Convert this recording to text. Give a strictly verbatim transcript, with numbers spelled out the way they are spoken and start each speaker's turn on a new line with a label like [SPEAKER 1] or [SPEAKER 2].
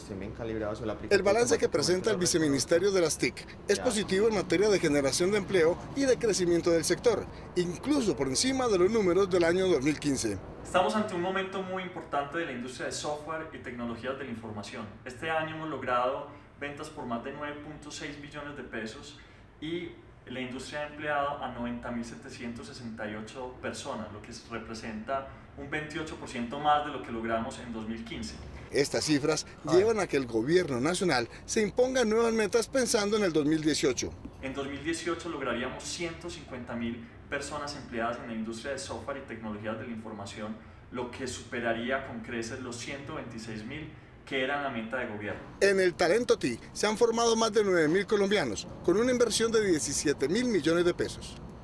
[SPEAKER 1] estén bien calibrados. O la
[SPEAKER 2] El balance que presenta el viceministerio de las T I C es positivo en materia de generación de empleo y de crecimiento del sector, incluso por encima de los números del año dos mil quince.
[SPEAKER 3] Estamos ante un momento muy importante de la industria de software y tecnologías de la información. Este año hemos logrado ventas por más de nueve punto seis billones de pesos y la industria ha empleado a noventa mil setecientas sesenta y ocho personas, lo que representa un veintiocho por ciento más de lo que logramos en dos mil quince.
[SPEAKER 2] Estas cifras llevan a que el gobierno nacional se imponga nuevas metas pensando en el dos mil dieciocho.
[SPEAKER 3] En dos mil dieciocho lograríamos ciento cincuenta mil personas empleadas en la industria de software y tecnologías de la información, lo que superaría con creces los ciento veintiséis mil que eran la meta de gobierno.
[SPEAKER 2] En el Talento T I se han formado más de nueve mil colombianos, con una inversión de diecisiete mil millones de pesos.